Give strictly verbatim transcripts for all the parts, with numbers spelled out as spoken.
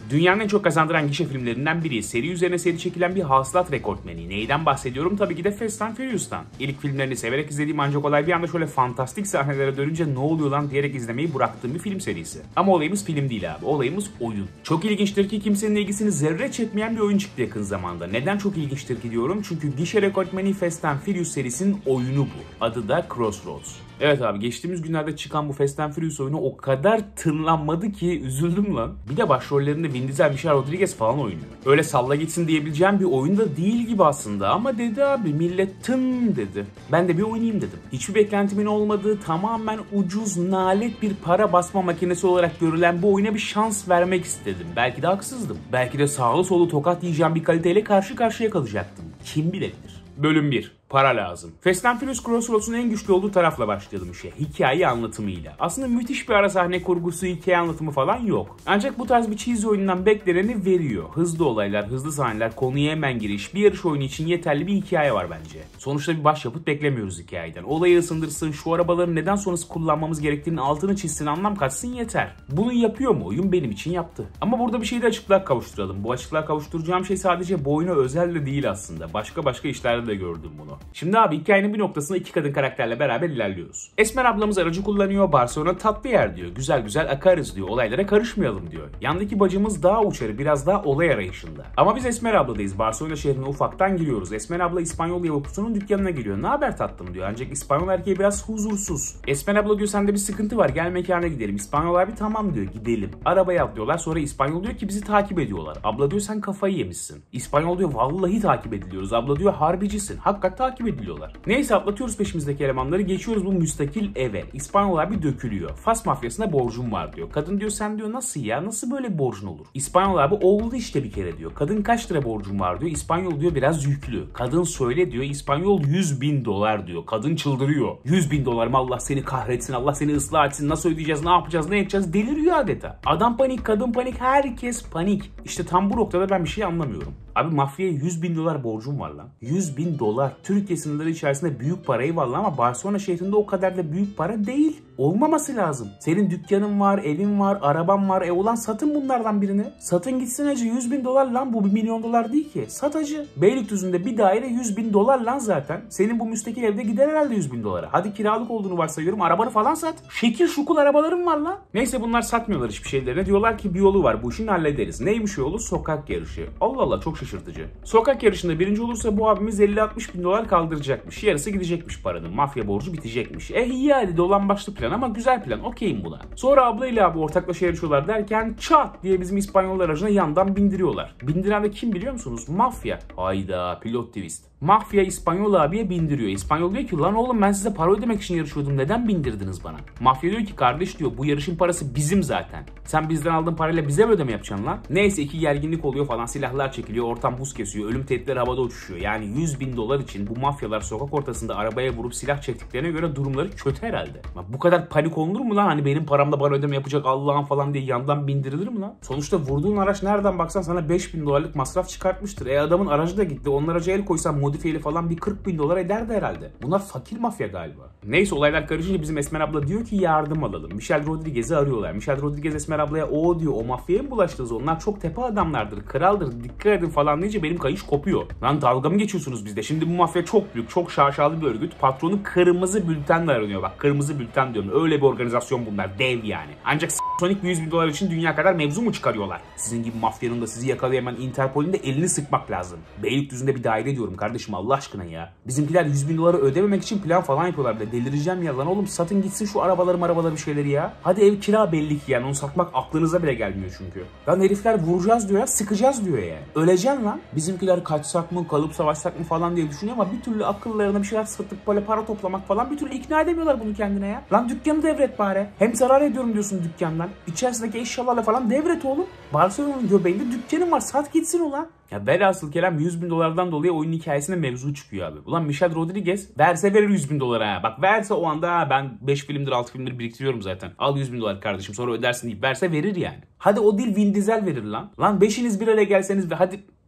Dünyanın en çok kazandıran gişe filmlerinden biri, seri üzerine seri çekilen bir hasılat rekortmeni. Neyden bahsediyorum? Tabii ki de Fast and Furious'tan. İlk filmlerini severek izlediğim ancak olay bir anda şöyle fantastik sahnelere dönünce ne oluyor lan diyerek izlemeyi bıraktığım bir film serisi. Ama olayımız film değil abi, olayımız oyun. Çok ilginçtir ki kimsenin ilgisini zerre çekmeyen bir oyun çıktı yakın zamanda. Neden çok ilginçtir ki diyorum? Çünkü gişe rekortmeni Fast and Furious serisinin oyunu bu. Adı da Crossroads. Evet abi, geçtiğimiz günlerde çıkan bu Fast and Furious oyunu o kadar tınlanmadı ki üzüldüm lan. Bir de başrollerinde Vin Diesel, Michelle Rodriguez falan oynuyor. Öyle salla gitsin diyebileceğim bir oyun da değil gibi aslında ama dedi abi, millet tın dedi. Ben de bir oynayayım dedim. Hiçbir beklentimin olmadığı, tamamen ucuz, nalet bir para basma makinesi olarak görülen bu oyuna bir şans vermek istedim. Belki de haksızdım. Belki de sağlı solu tokat yiyeceğim bir kaliteyle karşı karşıya kalacaktım. Kim bilebilir? Bölüm bir. Para lazım. Fast and Furious Crossroads'un en güçlü olduğu tarafla başlayalım işe. Hikaye anlatımıyla. Aslında müthiş bir ara sahne kurgusu, hikaye anlatımı falan yok. Ancak bu tarz bir cheesy oyundan bekleneni veriyor. Hızlı olaylar, hızlı sahneler, konuya hemen giriş, bir yarış oyunu için yeterli bir hikaye var bence. Sonuçta bir başyapıt beklemiyoruz hikayeden. Olayı ısındırsın, şu arabaları neden sonrası kullanmamız gerektiğinin altını çizsin, anlam katsın yeter. Bunu yapıyor mu oyun? Benim için yaptı. Ama burada bir şeyi de açıklığa kavuşturalım. Bu açıklığa kavuşturacağım şey sadece bu oyuna özel de değil aslında. Başka başka işlerde de gördüm bunu. Şimdi abi, hikayenin bir noktasında iki kadın karakterle beraber ilerliyoruz. Esmer ablamız aracı kullanıyor, Barcelona tatlı yer diyor. Güzel güzel akarız diyor, olaylara karışmayalım diyor. Yandaki bacımız daha uçarı, biraz daha olay arayışında. Ama biz Esmer abladayız, Barcelona şehrine ufaktan giriyoruz. Esmer abla İspanyol yavukusunun dükkanına giriyor. Ne haber tatlım diyor, ancak İspanyol erkeği biraz huzursuz. Esmer abla diyor, sende bir sıkıntı var, gel mekana gidelim. İspanyol abi tamam diyor, gidelim. Arabaya atlıyorlar, sonra İspanyol diyor ki bizi takip ediyorlar. Abla diyor sen kafayı yemişsin. İspanyol diyor vallahi takip ediliyoruz. Abla diyor harbicisin. Hakikaten takip ediliyorlar. Neyse, atlatıyoruz peşimizdeki elemanları, geçiyoruz bu müstakil eve. İspanyol abi dökülüyor. Fas mafyasına borcum var diyor. Kadın diyor sen diyor nasıl ya, nasıl böyle borcun olur? İspanyol abi oldu işte bir kere diyor. Kadın kaç lira borcum var diyor. İspanyol diyor biraz yüklü. Kadın söyle diyor. İspanyol yüz bin dolar diyor. Kadın çıldırıyor. yüz bin dolar mı, Allah seni kahretsin, Allah seni ıslah etsin, nasıl ödeyeceğiz, ne yapacağız, ne edeceğiz, deliriyor adeta. Adam panik, kadın panik, herkes panik. İşte tam bu noktada ben bir şey anlamıyorum. Abi mafyaya yüz bin dolar borcum var lan. yüz bin dolar. Türkiye sınırları içerisinde büyük parayı var lan ama Barcelona şehrinde o kadar da büyük para değil. Olmaması lazım. Senin dükkanın var, evin var, araban var. E ulan satın bunlardan birini. Satın gitsin hacı, yüz bin dolar lan, bu bir milyon dolar değil ki. Sat hacı. Beylikdüzü'nde bir daire yüz bin dolar lan zaten. Senin bu müstakil evde gider herhalde yüz bin dolara. Hadi kiralık olduğunu varsayıyorum, arabanı falan sat. Şekil şukul arabaların var lan. Neyse, bunlar satmıyorlar hiçbir şeylerine. Diyorlar ki bir yolu var, bu işini hallederiz. Neymiş yolu? Sokak yarışı. Allah Allah, çok şaşırtıcı. Sokak yarışında birinci olursa bu abimiz elli altmış bin dolar kaldıracakmış. Yarısı gidecekmiş paranın. Mafya borcu bitecekmiş. Eh iyi hadi, dolan başlı plan ama güzel plan. Okeyim buna. Sonra ablayla abi ortaklaşa yarışıyorlar derken çat diye bizim İspanyol aracına yandan bindiriyorlar. Bindiren de kim biliyor musunuz? Mafya. Hayda, pilot twist. Mafya İspanyol abiye bindiriyor. İspanyol diyor ki lan oğlum ben size para ödemek için yarışıyordum, neden bindirdiniz bana? Mafya diyor ki kardeş diyor, bu yarışın parası bizim zaten. Sen bizden aldığın parayla bize mi ödeme yapacaksın lan? Neyse, iki gerginlik oluyor falan, silahlar çekiliyor, ortam buz kesiyor, ölüm tehditleri havada uçuşuyor. Yani yüz bin dolar için bu mafyalar sokak ortasında arabaya vurup silah çektiklerine göre durumları kötü herhalde. Bak, bu kadar panik olunur mu lan? Hani benim paramla bana ödeme yapacak Allah'ım falan diye yandan bindirilir mi lan? Sonuçta vurduğun araç nereden baksan sana beş bin dolarlık masraf çıkartmıştır. E adamın aracı da gitti. Onun araca el koysan modifiyeli falan bir kırk bin dolar ederdi herhalde. Bunlar fakir mafya galiba. Neyse, olaylar karışınca bizim Esmer abla diyor ki yardım alalım. Michelle Rodriguez'i arıyorlar. Michelle Rodriguez Esmer ablaya o diyor, o mafyaya mı bulaştınız? Onlar çok tepe adamlardır, kraldır, dikkat edin falan deyince benim kayış kopuyor. Lan dalga mı geçiyorsunuz bizde? Şimdi bu mafya çok büyük, çok şaşalı bir örgüt. Patronu kırmızı bültenle aranıyor. Bak, kırmızı bülten diyorum. Öyle bir organizasyon bunlar. Dev yani. Ancak sonik bir yüz bin dolar için dünya kadar mevzu mu çıkarıyorlar? Sizin gibi mafyanın da sizi yakalayamayan Interpol'ün de elini sıkmak lazım. Beylikdüzü'nde bir daire diyorum kardeşim, Allah aşkına ya. Bizimkiler yüz bin doları ödememek için plan falan yapıyorlar bile. Delireceğim ya lan oğlum, satın gitsin şu arabaları arabaları bir şeyleri ya. Hadi ev kira belli ki yani, onu satmak aklınıza bile gelmiyor çünkü. Lan herifler vuracağız diyor ya, sıkacağız diyor ya. Öleceksin lan. Bizimkiler kaçsak mı, kalıp savaşsak mı falan diye düşünüyor ama bir türlü akıllarına bir şeyler satıp böyle para toplamak falan bir türlü ikna edemiyorlar bunu kendine ya. Lan dükkanı devret bari. Hem zarar ediyorum diyorsun dükkandan. İçerisindeki eşyalarla falan devret oğlum. Barcelona'nın göbeğinde dükkanın var, sat gitsin ulan. Ya velhasıl kelam yüz bin dolardan dolayı oyunun hikayesine mevzu çıkıyor abi. Ulan Michelle Rodriguez verse verir yüz bin dolara ha. Bak verse o anda ha, ben beş filmdir altı filmdir biriktiriyorum zaten. Al yüz bin dolar kardeşim sonra ödersin deyip verse verir yani. Hadi o değil Vin Diesel verir lan. Lan beşiniz bir araya gelseniz ve hadi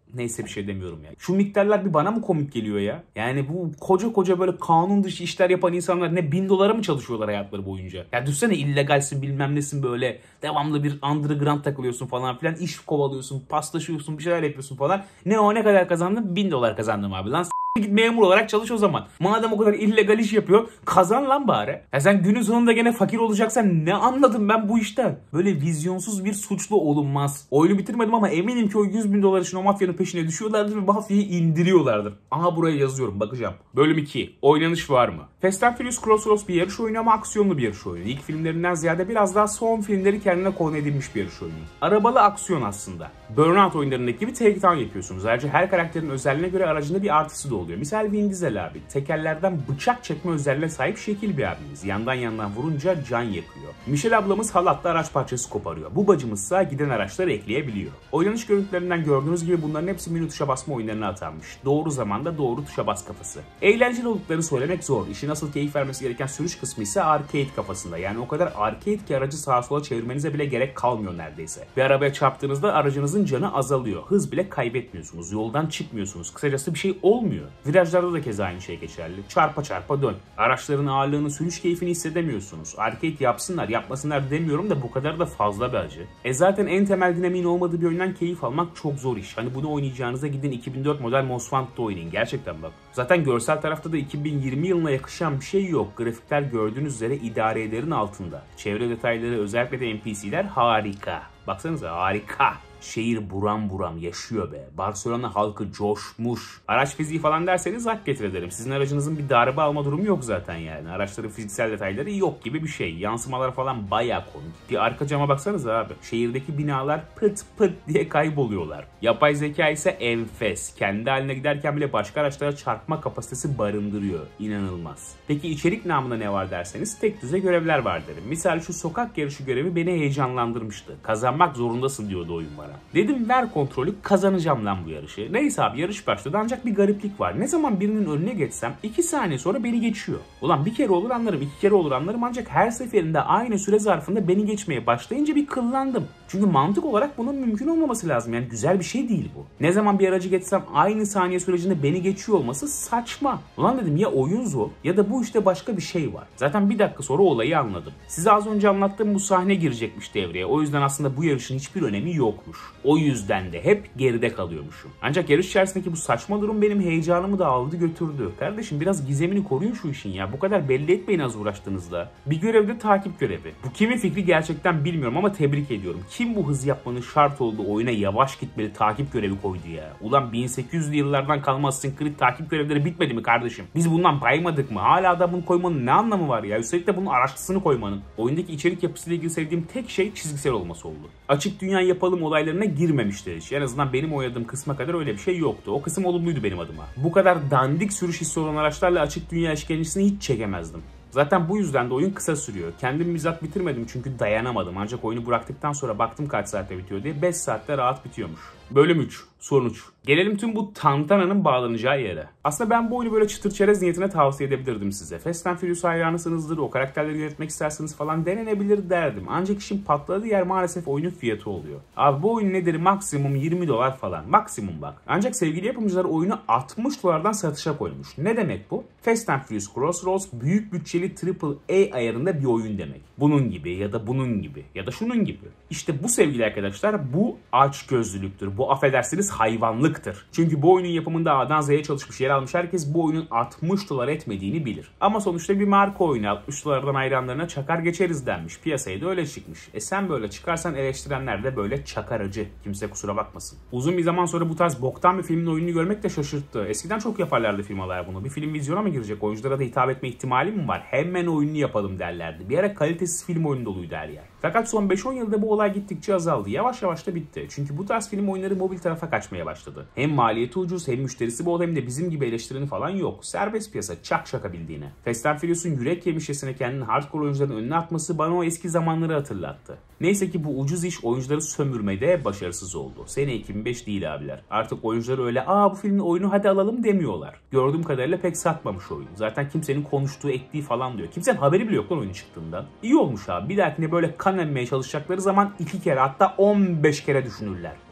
Neyse bir şey demiyorum ya. Şu miktarlar bir bana mı komik geliyor ya? Yani bu koca koca böyle kanun dışı işler yapan insanlar ne bin dolara mı çalışıyorlar hayatları boyunca? Ya düşsene illegalsin bilmem nesin böyle. Devamlı bir underground takılıyorsun falan filan. İş kovalıyorsun, paslaşıyorsun, bir şeyler yapıyorsun falan. Ne o ne kadar kazandın? Bin dolar kazandım abi lan. Git memur olarak çalış o zaman. Madem o kadar illegal iş yapıyor kazan lan bari. Ya sen günün sonunda gene fakir olacaksan ne anladım ben bu işten? Böyle vizyonsuz bir suçlu olunmaz. Oyunu bitirmedim ama eminim ki o yüz bin dolar için o mafyanın peşine düşüyorlardır ve mafyayı indiriyorlardır. Aha buraya yazıyorum bakacağım. Bölüm iki. Oynanış var mı? Fast and Furious Crossroads bir yarış oyunu ama aksiyonlu bir yarış oyunu. İlk filmlerinden ziyade biraz daha son filmleri kendine konu edilmiş bir yarış oyunu. Arabalı aksiyon aslında. Burnout oyunlarındaki gibi take down yapıyorsunuz. Ayrıca her karakterin özelliğine göre aracında bir artısı da oluyor. Misal Vin Diesel abi. Tekerlerden bıçak çekme özelliğine sahip şekil bir abimiz. Yandan yandan vurunca can yakıyor. Michelle ablamız halatla araç parçası koparıyor. Bu bacımızsa giden araçları ekleyebiliyor. Oynanış görüntülerinden gördüğünüz gibi bunların hepsi menü tuşa basma oyunlarına atanmış. Doğru zamanda doğru tuşa bas kafası. Eğlenceli olduklarını söylemek zor. İşin asıl keyif vermesi gereken sürüş kısmı ise arcade kafasında. Yani o kadar arcade ki aracı sağa sola çevirmenize bile gerek kalmıyor neredeyse. Bir arabaya çarptığınızda aracınızın canı azalıyor. Hız bile kaybetmiyorsunuz. Yoldan çıkmıyorsunuz. Kısacası bir şey olmuyor. Virajlarda da keza aynı şey geçerli. Çarpa çarpa dön. Araçların ağırlığını, sürüş keyfini hissedemiyorsunuz. Arcade yapsınlar, yapmasınlar demiyorum da bu kadar da fazla bir acı. E zaten en temel dinamiğin olmadığı bir oyundan keyif almak çok zor iş. Hani bunu oynayacağınızda gidin iki bin dört model Most Wanted'da oynayın. Gerçekten bak. Zaten görsel tarafta da iki bin yirmi yılına yakışan bir şey yok. Grafikler gördüğünüz üzere idare ederin altında. Çevre detayları, özellikle de N P C'ler harika. Baksanıza harika. Şehir buram buram yaşıyor be. Barcelona halkı coşmuş. Araç fiziği falan derseniz hak getir ederim. Sizin aracınızın bir darbe alma durumu yok zaten yani. Araçların fiziksel detayları yok gibi bir şey. Yansımalar falan bayağı komik. Bir arka cama baksanıza abi. Şehirdeki binalar pıt pıt diye kayboluyorlar. Yapay zeka ise enfes. Kendi haline giderken bile başka araçlara çarpma kapasitesi barındırıyor. İnanılmaz. Peki içerik namına ne var derseniz tek düze görevler var derim. Misal şu sokak yarışı görevi beni heyecanlandırmıştı. Kazanmak zorundasın diyordu oyun bana. Dedim ver kontrolü kazanacağım lan bu yarışı. Neyse abi yarış başladı ancak bir gariplik var. Ne zaman birinin önüne geçsem iki saniye sonra beni geçiyor. Ulan bir kere olur anlarım, iki kere olur anlarım ancak her seferinde aynı süre zarfında beni geçmeye başlayınca bir kıllandım. Çünkü mantık olarak bunun mümkün olmaması lazım. Yani güzel bir şey değil bu. Ne zaman bir aracı geçsem aynı saniye sürecinde beni geçiyor olması saçma. Ulan dedim ya oyun zor ya da bu işte başka bir şey var. Zaten bir dakika sonra olayı anladım. Size az önce anlattığım bu sahne girecekmiş devreye. O yüzden aslında bu yarışın hiçbir önemi yokmuş. O yüzden de hep geride kalıyormuşum. Ancak yarış içerisindeki bu saçma durum benim heyecanımı da aldı götürdü. Kardeşim biraz gizemini koruyun şu işin ya. Bu kadar belli etmeyin az uğraştığınızda. Bir görevde takip görevi. Bu kimin fikri gerçekten bilmiyorum ama tebrik ediyorum. Kim bu hız yapmanın şart olduğu oyuna yavaş gitmeli takip görevi koydu ya? Ulan bin sekiz yüzlü yıllardan kalma Assassin's Creed takip görevleri bitmedi mi kardeşim? Biz bundan baymadık mı? Hala da bunu koymanın ne anlamı var ya? Üstelik de bunun araçlısını koymanın. Oyundaki içerik yapısıyla ilgili sevdiğim tek şey çizgisel olması oldu. Açık dünya yapalım olaylarına girmemişler hiç. En azından benim oynadığım kısma kadar öyle bir şey yoktu. O kısım olumluydu benim adıma. Bu kadar dandik sürüş hissi olan araçlarla açık dünya işkencesini hiç çekemezdim. Zaten bu yüzden de oyun kısa sürüyor. Kendim mizah bitirmedim çünkü dayanamadım. Ancak oyunu bıraktıktan sonra baktım kaç saatte bitiyor diye. beş saatte rahat bitiyormuş. Bölüm üç. Sonuç. Gelelim tüm bu tantananın bağlanacağı yere. Aslında ben bu oyunu böyle çıtır çerez niyetine tavsiye edebilirdim size. Fast and Furious hayranısınızdır, o karakterleri yönetmek isterseniz falan denenebilir derdim. Ancak işin patladığı yer maalesef oyunun fiyatı oluyor. Abi bu oyun nedir? Maksimum yirmi dolar falan. Maksimum bak. Ancak sevgili yapımcılar oyunu altmış dolardan satışa koymuş. Ne demek bu? Fast and Furious Crossroads büyük bütçeli triple A ayarında bir oyun demek. Bunun gibi ya da bunun gibi ya da şunun gibi. İşte bu sevgili arkadaşlar bu açgözlülüktür. Bu affedersiniz hayvanlıktır. Çünkü bu oyunun yapımında A'dan Z'ye çalışmış yer almış herkes bu oyunun altmış dolar etmediğini bilir. Ama sonuçta bir marka oyunu altmış dolardan hayranlarına çakar geçeriz denmiş. Piyasaya da öyle çıkmış. E sen böyle çıkarsan eleştirenler de böyle çakar acı. Kimse kusura bakmasın. Uzun bir zaman sonra bu tarz boktan bir filmin oyununu görmek de şaşırttı. Eskiden çok yaparlardı firmalar bunu. Bir film vizyona mı girecek? Oyunculara da hitap etme ihtimali mi var? Hemen oyununu yapalım derlerdi. Bir ara kalitesiz film oyunu doluydu her yer. Fakat son beş on yılda bu olay gittikçe azaldı. Yavaş yavaş da bitti. Çünkü bu tarz film oyunları mobil tarafa kaçmaya başladı. Hem maliyeti ucuz hem müşterisi bol hem de bizim gibi eleştireni falan yok. Serbest piyasa çak şaka bildiğine. Fast and Furious'un yürek yemişçesine kendini hardcore oyuncuların önüne atması bana o eski zamanları hatırlattı. Neyse ki bu ucuz iş oyuncuları sömürmede başarısız oldu. Sene iki bin beş değil abiler. Artık oyuncular öyle aa bu filmin oyunu hadi alalım demiyorlar. Gördüğüm kadarıyla pek satmamış oyun. Zaten kimsenin konuştuğu ettiği falan diyor. Kimsenin haberi bile yok lan oyun çıktığından. İyi olmuş abi. Bir dahakine böyle kan emmeye çalışacakları zaman iki kere hatta on beş kere düşünürler. Son sözüm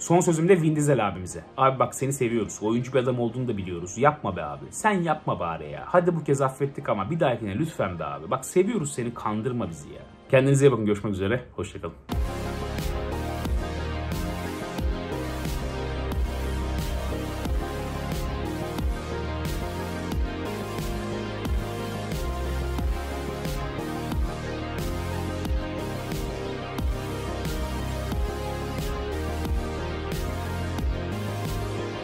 Gelelim de Vin Diesel abimize. Abi bak seni seviyoruz. Oyuncu bir adam olduğunu da biliyoruz. Yapma be abi. Sen yapma bari ya. Hadi bu kez affettik ama bir dahakine lütfen be abi. Bak seviyoruz seni, kandırma bizi ya. Kendinize iyi bakın. Görüşmek üzere. Hoşçakalın.